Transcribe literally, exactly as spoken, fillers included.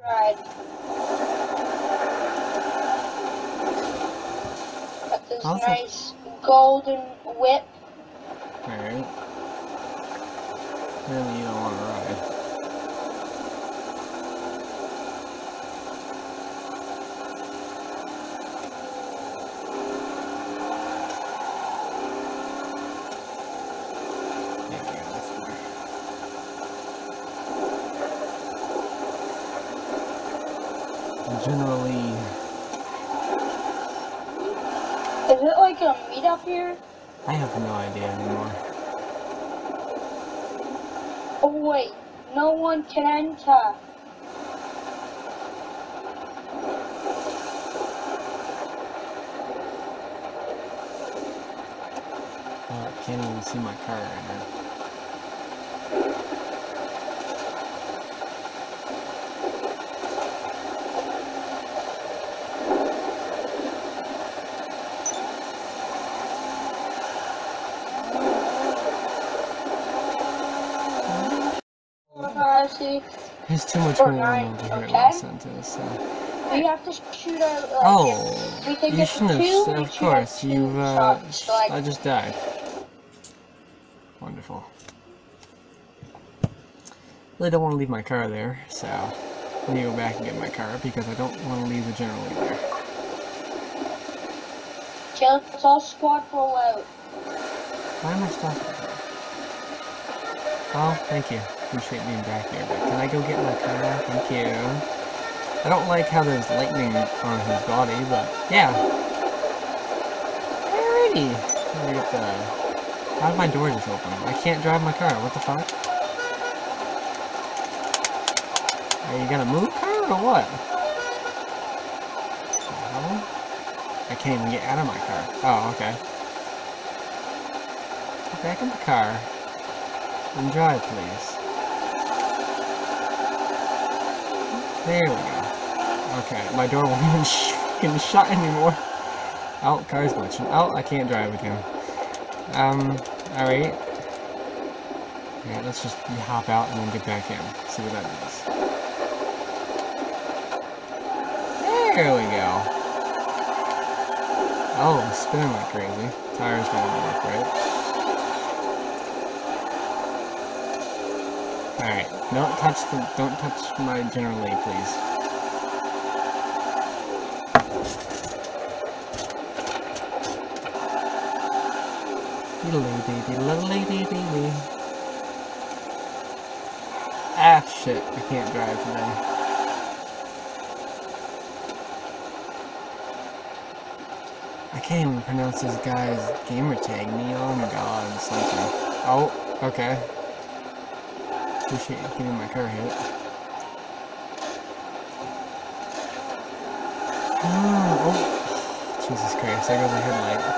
ride. Got this Also, nice golden whip. alright. Really, you don't want to ride. There we go, that's better. Generally, Is it like a meetup here? I have no idea anymore. Oh wait, no one can enter. Oh, I can't even see my car right now. Uh, see, There's too much or going on nine, over here at okay? Los Santos, so... We have to shoot our, like, Oh, if we think you it's shouldn't two, have, we of shoot our course, two you've, uh, shots, like, I just died. Wonderful. Really don't want to leave my car there, so I need to go back and get my car because I don't want to leave the general there. okay, let's all squad roll out. Why am I stopping? Oh, thank you. Appreciate being back here, but can I go get my car? Thank you. I don't like how there's lightning on his body, but yeah. Alrighty. Let me get the... How did my door just open? I can't drive my car. What the fuck? Are you gonna move car or what? I can't even get out of my car. Oh, okay. Get back in the car and drive, please. There we go. Okay, my door won't even sh fucking shut anymore. Oh, car's glitching. Oh, I can't drive again. Um, alright. Yeah, let's just hop out and then get back in. See what that is. There we go. Oh, I'm spinning like crazy. Tires don't work right. Alright, don't touch the don't touch my general lead, please. Ah shit, I can't drive today. I can't even pronounce this guy's gamer tag. Neon God something. Oh, okay. Appreciate you getting my car hit. Oh, Jesus Christ, there goes the headlight.